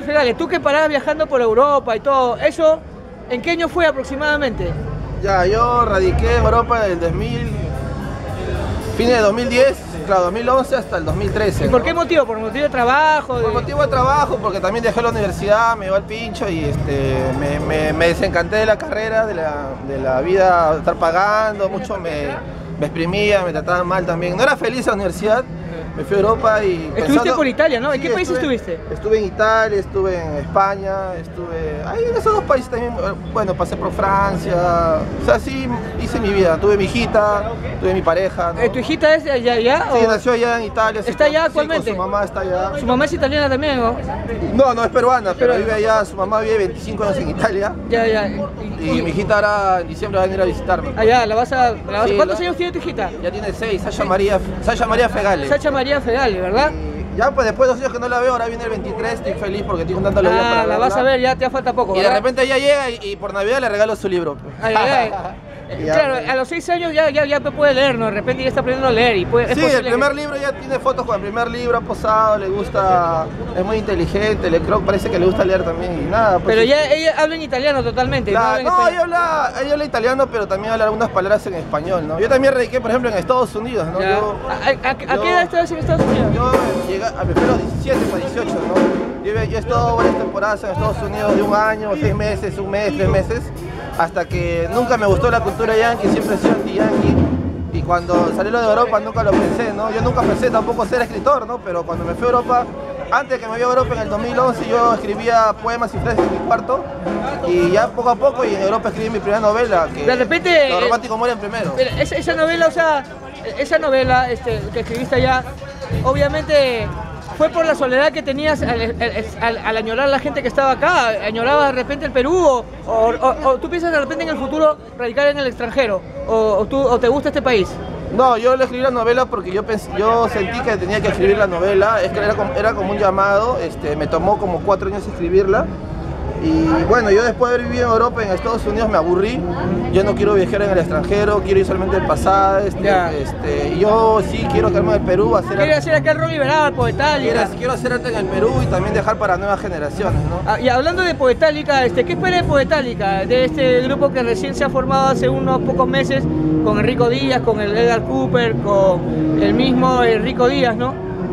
Fregales, tú que parabas viajando por Europa y todo, ¿eso en qué año fue aproximadamente? Ya, yo radiqué en Europa en el 2000, fines de 2010, claro, 2011 hasta el 2013. ¿Y por qué motivo? ¿Por motivo de trabajo? Por motivo de trabajo, porque también dejé la universidad, me iba al pincho y me desencanté de la carrera, de la vida, de estar pagando, mucho me exprimía, me trataban mal también. No era feliz en la universidad, me fui a Europa y... Estuviste por Italia, ¿no? ¿En qué país estuviste? Estuve en Italia, estuve en España, estuve... Ahí en esos dos países también, bueno, pasé por Francia, o sea, sí hice mi vida. Tuve mi hijita, tuve mi pareja, ¿no? ¿Tu hijita es allá? Sí, nació allá en Italia. ¿Está allá actualmente? Sí, su mamá está allá. ¿Su mamá es italiana también, no? No, es peruana, pero vive allá, su mamá vive 25 años en Italia. Ya. Y mi hijita ahora en diciembre va a venir a visitarme. Allá, sí, ¿cuántos años tiene tu hijita? Ya tiene 6, Sasha María Fregales. Sasha María Fregales, ¿verdad? Y ya pues después de 2 años que no la veo, ahora viene el 23, estoy feliz porque estoy juntando los días para verla. La vas a ver, ya te falta poco, Y ¿verdad? de repente ella llega y por Navidad le regalo su libro. Claro, a los 6 años ya puede leer, ¿no? De repente ya está aprendiendo a leer. Sí, el primer libro ya tiene fotos con el primer libro, ha posado, le gusta, es muy inteligente, creo que parece que le gusta leer también y nada. Pues, pero ya ella habla en italiano totalmente, claro, ¿no? Ella habla italiano, pero también habla algunas palabras en español, ¿no? Yo también radiqué, por ejemplo, en Estados Unidos, ¿no? ¿A qué edad estabas en Estados Unidos? Yo llegué a mis 17 para 18, ¿no? Yo he estado varias temporadas en Estados Unidos de 1 año, 6 meses, 1 mes, 3 meses, hasta que nunca me gustó la cultura yankee, siempre he sido anti-yankee. Y cuando salí de Europa nunca lo pensé, ¿no? Yo nunca pensé tampoco ser escritor, ¿no? Pero cuando me fui a Europa, antes de que me vaya a Europa en el 2011, yo escribía poemas y frases en mi cuarto. Y ya poco a poco, y en Europa escribí mi primera novela, que de repente, los románticos mueren primero. Esa novela, o sea, que escribiste allá, obviamente... ¿Fue por la soledad que tenías al añorar a la gente que estaba acá? ¿Añorabas de repente el Perú? ¿O tú piensas de repente en el futuro radicar en el extranjero? ¿O te gusta este país? No, yo le escribí la novela porque yo sentí que tenía que escribir la novela. Es que era como un llamado, me tomó como 4 años escribirla. Y bueno, yo después de haber vivido en Europa, en Estados Unidos, me aburrí. Yo no quiero viajar en el extranjero, quiero ir solamente al pasado. Y yo sí quiero quedarme en el Perú. ¿Quieres hacer acá el rol liberado, Poetálica? Quiero hacer arte en el Perú y también dejar para nuevas generaciones, ¿no? Y hablando de Poetálica, ¿qué espera de Poetálica? De este grupo que recién se ha formado hace unos pocos meses, con Enrico Díaz, con el Edgar Cooper, con el mismo Enrico Díaz, ¿no?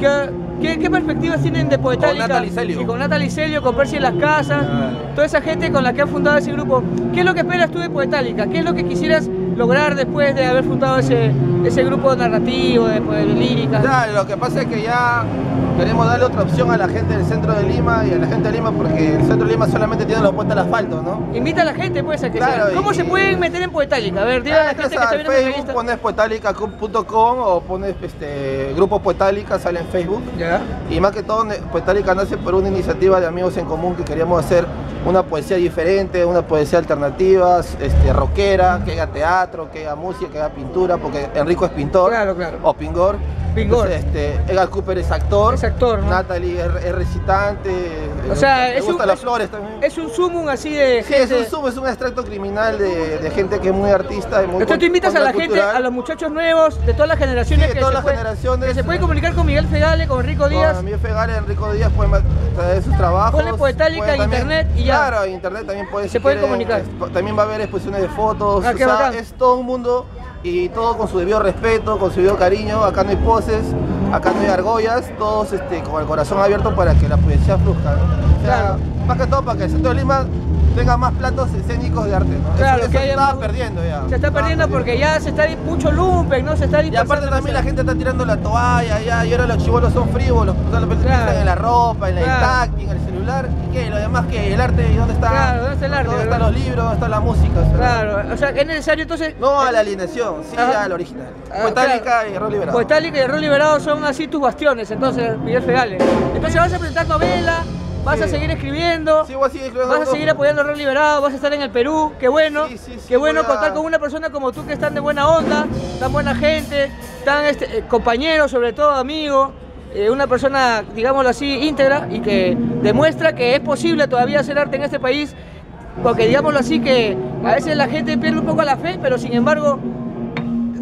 ¿Qué perspectivas tienen de Poetálica? Con Natalie Celio. Y con Natalie Celio, con Percy en las Casas, toda esa gente con la que han fundado ese grupo. ¿Qué es lo que esperas tú de Poetálica? ¿Qué es lo que quisieras lograr después de haber fundado ese grupo narrativo, de lírica? Ya, lo que pasa es que ya queremos darle otra opción a la gente del centro de Lima y a la gente de Lima, porque el centro de Lima solamente tiene la puesta al asfalto, ¿no? Invita a la gente, pues, a que claro, ¿Cómo se pueden meter en Poetálica? A ver, dile a la gente que está viendo en Facebook, pones poetálica.com o pones Grupo Poetálica, sale en Facebook. Ya. Y más que todo, Poetálica nace por una iniciativa de amigos en común que queríamos hacer una poesía diferente, una poesía alternativa, rockera, que haga teatro, que haga música, que haga pintura, porque Enrico es pintor. Claro. O pingor. Entonces, Edgar Cooper es actor. ¿no? Natalie es recitante. O sea, me gustan las flores también. Es un sumum así de... Sí, es un extracto criminal de gente que es muy artista y muy... Entonces tú invitas a la gente, a los muchachos nuevos, de todas las generaciones, sí, de todas las generaciones, que se pueden comunicar con Miguel Fregales, con Enrico Díaz. Con Miguel Fregales, Enrico Díaz pueden traer sus trabajos. Ponle Poetálica en internet y ya. Claro, en internet también se pueden comunicar. También va a haber exposiciones de fotos, qué bacán. Es todo un mundo y todo con su debido respeto, con su debido cariño. Acá no hay poses, acá no hay argollas, todos con el corazón abierto para que la poesía fluzca, ¿no? O sea, más que todo para que el centro de Lima tenga más platos escénicos de arte, ¿no? Claro, eso se estaba perdiendo ya. Se está perdiendo porque ya se está mucho lumpen, ¿no? Se está y aparte también la gente está tirando la toalla ya, y ahora los chibolos son frívolos, solamente piensan en la ropa, en el táctil, en el celular, y qué, lo demás que el arte, ¿y dónde está? Claro, ¿dónde está el arte? ¿Dónde están los libros? ¿Dónde está la música? Claro, o sea, es necesario entonces... No a la alineación, sí al original. Poetálica y Error Liberado. Poetálica y Error Liberado son así tus bastiones, entonces, Miguel Fregales. Entonces vas a presentar novela, vas a seguir escribiendo, sí, voy a seguir escribiendo, vas a seguir apoyando a Error Liberado, vas a estar en el Perú, qué bueno, qué bueno contar con una persona como tú que están de buena onda, tan buena gente, tan compañero, sobre todo amigo, una persona, digámoslo así, íntegra y que demuestra que es posible todavía hacer arte en este país, porque digámoslo así que a veces la gente pierde un poco la fe, pero sin embargo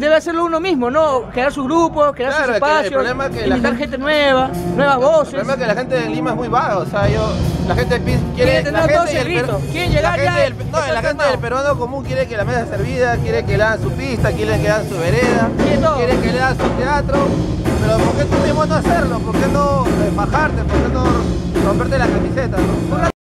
debe hacerlo uno mismo, ¿no? Crear sus grupos, crear sus espacios, el problema es que invitar gente nuevas voces. El problema es que la gente de Lima es muy vaga, o sea, la gente quiere tener todo servido, quieren llegar ya. La gente del peruano común quiere que la mesa servida, quiere que le hagan su pista, quiere que le hagan su vereda, quiere que le hagan su teatro, pero ¿por qué tú mismo no hacerlo? ¿Por qué no bajarte? ¿Por qué no romperte la camiseta, no?